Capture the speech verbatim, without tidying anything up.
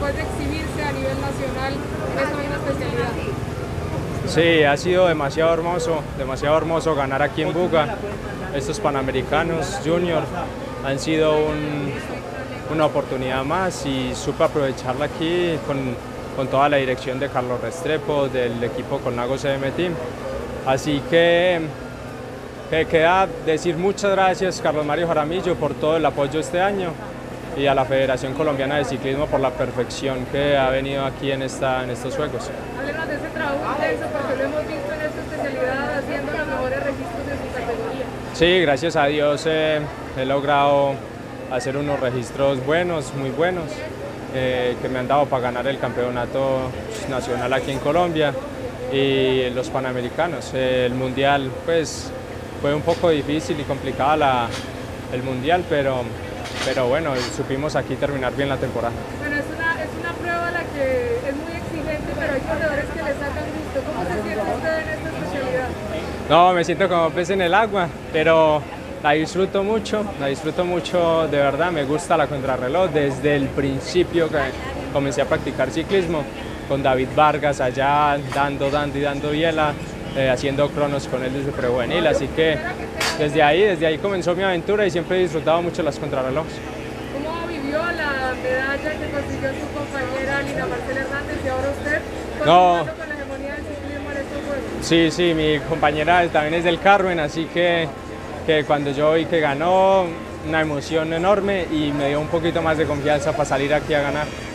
después de exhibirse a nivel nacional en esa misma especialidad. Sí, ha sido demasiado hermoso, demasiado hermoso ganar aquí en Buga. Estos Panamericanos Junior han sido un, una oportunidad más y supe aprovecharla aquí con, con toda la dirección de Carlos Restrepo, del equipo Colnago C M Team. Así que, que queda decir muchas gracias, Carlos Mario Jaramillo, por todo el apoyo este año y a la Federación Colombiana de Ciclismo por la perfección que ha venido aquí en, esta, en estos Juegos. Háblenos de ese trabajo intenso, porque lo hemos visto en esta especialidad haciendo los mejores registros de su categoría. Sí, gracias a Dios eh, he logrado hacer unos registros buenos, muy buenos, eh, que me han dado para ganar el campeonato nacional aquí en Colombia y los Panamericanos. Eh, el Mundial, pues, fue un poco difícil y complicada la, el Mundial, pero, pero bueno, supimos aquí terminar bien la temporada. Bueno, es una, es una prueba la que es muy exigente, pero hay corredores que le sacan gusto. ¿Cómo se siente usted en esta especialidad? No, me siento como pez en el agua, pero la disfruto mucho, la disfruto mucho de verdad, me gusta la contrarreloj desde el principio que comencé a practicar ciclismo con David Vargas allá dando, dando y dando biela, eh, haciendo cronos con él desde prejuvenil, así que desde ahí, desde ahí comenzó mi aventura y siempre he disfrutado mucho las contrarrelojes. ¿Cómo vivió la medalla que consiguió su compañera Lina Marcela Hernández y ahora usted No. continuando con la hegemonía del ciclismo en estos Juegos? Sí, sí, mi compañera también es del Carmen, así que, que cuando yo vi que ganó, una emoción enorme y me dio un poquito más de confianza para salir aquí a ganar.